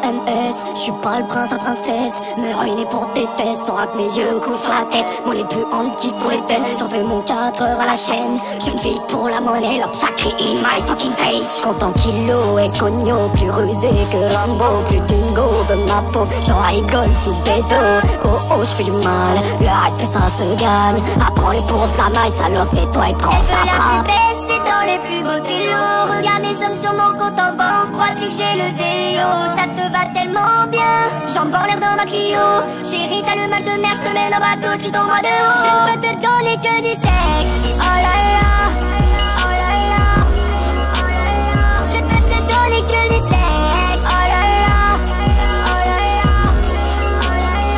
MS. J'suis pas le prince à princesse, me ruiner pour tes fesses. T'auras que mes yeux coups sur la tête, mon les plus honte qui pour les peines. J'en fais mon 4 heures à la chaîne, je ne vis pour la monnaie. L'homme sacré in my fucking face. Compte en kilo et cogno, plus rusé que Rambo, plus dingo de ma peau. J'en rigole sous des dos. Oh oh, j'fais du mal, le respect ça se gagne. Apprends-les pour de la maille, salope, tais-toi et prends ta frappe. Je suis dans les plus beaux kilos. Regarde les sommes sur mon compte en banque. Crois-tu que j'ai le zéro? Ça te va tellement bien. J'en en l'air dans ma Clio. Chérie, t'as le mal de mer, je te mène en bateau, tu tombes de haut. Je ne peux te donner que du sexe. Oh là là, oh là là, oh là là. Je peux te donner que du sexe. Oh là là, oh là là, oh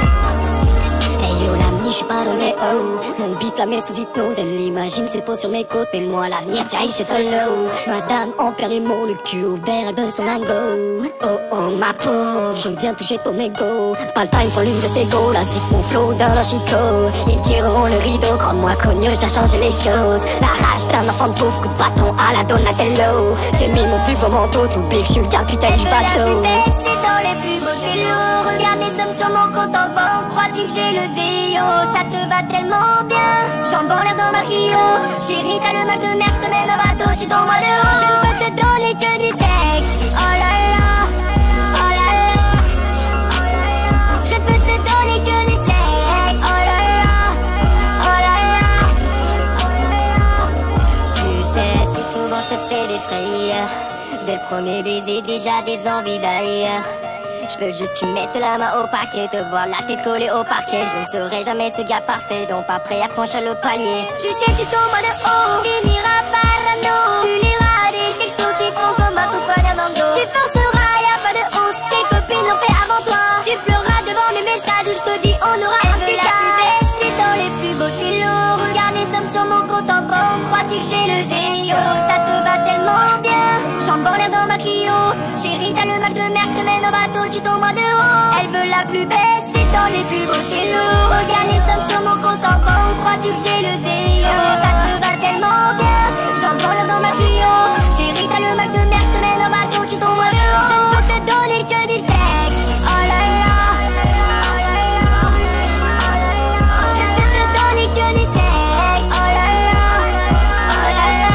là là. Hey yo l'ami, j'suis pas donné oh. Mon bif la met sous hypnose, elle l'imagine se pose sur mes côtes. Mais moi l'avenir c'est riche et solo. Madame en perd les mots, le cul ouvert, elle veut son lingot. Oh oh ma pauvre, je viens toucher ton ego. Pas le time pour l'une de ses go, la zip mon flow dans leur chicot. Ils tireront le rideau, crois-moi cogno, je dois changer les choses. La rage d'un enfant de pauvre, coup de bâton à la Donatello. J'ai mis mon plus beau manteau, tout big, j'suis le capitaine du bateau. Je suis dans les plus beaux kilos. Regarde les sommes sur mon compte en banque. Crois-tu que j'ai le zéro? Ça te va tellement bien. J'en l'air dans ma Clio. Chérie, t'as le mal de mer, je te mène en bateau, tu tombes de haut. Je ne peux te donner que du sexe. Oh là là, oh là là, oh là là. Je peux te donner que du sexe. Oh là là, oh là là, oh là là. Tu sais, si souvent je te fais des frayeurs. Dès le premier baiser, déjà des envies d'ailleurs. Je veux juste que tu mettes la main au paquet, te voir la tête collée au parquet. Je ne serai jamais ce gars parfait, donc pas prêt à franchir le palier. Tu sais, tu tombes de haut, finiras parano. Tu liras des textos qui font comme un coup de poignard dans le dos. Tu forceras, y'a pas de honte, tes copines l'ont fait avant toi. Tu pleuras devant mes messages où je te dis on aura un petit gars. Je suis dans les plus beaux kilos. Regarde les sommes sur mon compte en banque. Crois-tu que j'ai le zéro? Ça te va tellement bien. J'en l'air dans ma Clio. Chérie, t'as le mal de mer, je te mène en bateau, tu tombes de haut. Elle veut la plus belle, je suis dans les plus beaux kilos. Regarde les sommes sur mon compte en banque. Crois-tu que j'ai le zéro? Ça te va tellement bien. J'en l'air dans ma Clio. Chérie, t'as le mal de mer, je te mène en bateau, tu tombes de haut. Je ne peux te donner que du sexe. Oh là là, oh là là, oh là là. Je peux te donner que du sexe. Oh là là, oh là là,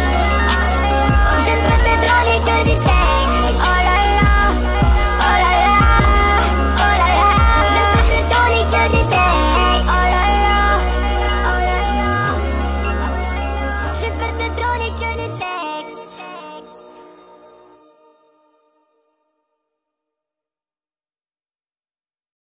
je ne peux te donner que du sexe. Oh là là, oh là là, oh là là. Je ne peux te donner que du sexe. Oh là là, oh là là. Je peux te donner que du sexe.